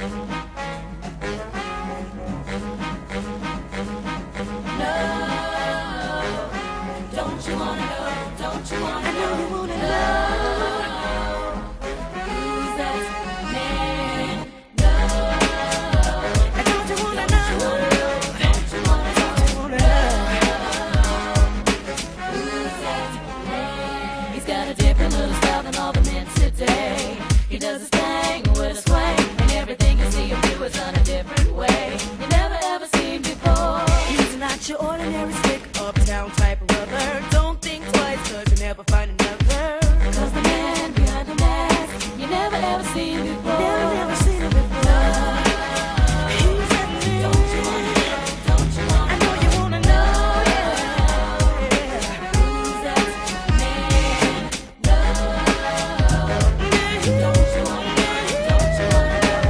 Don't you wanna know? Don't you wanna know? I know you wanna know. Who's that man? No. Don't you wanna know? Don't you wanna know? Don't you wanna know? Who's that man? He's got a different little style than all the men today. He does his thing with a sway, and everything you see him do is done a different way. You never ever seen before. He's not your ordinary stick uptown type of brother. Don't think twice, cause you never find another. Cause the man behind the mask, you never ever seen before. Never seen him before. He's that man. Don't you wanna know? Don't you wanna I know you wanna know, yeah. Who's that man? No. Don't you wanna know? Don't you wanna know?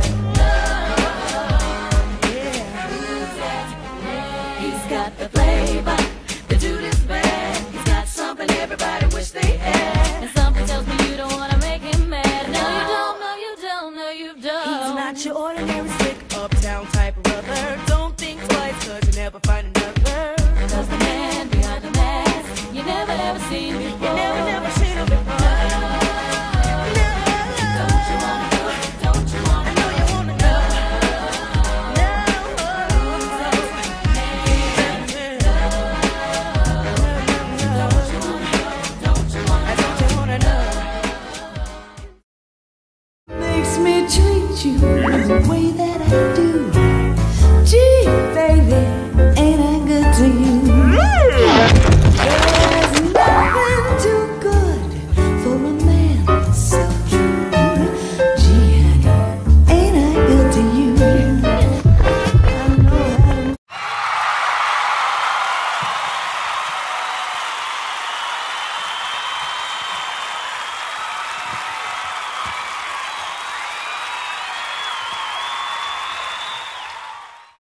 Who's that man? He's got the flavor. The dude is bad. He's got something everybody wish they had. And something tells me you don't wanna make him mad. No, you don't. No, you don't. No, you don't. He's not your ordinary stick uptown type of brother. Don't think twice, cause you never find another. Cause the man behind the mask, you never ever seen before. You never seen him before. Don't you wanna know? Don't you wanna I know you wanna know. Who's that man? Don't you wanna know? Don't you wanna know? Don't you wanna know? Makes me treat you the way that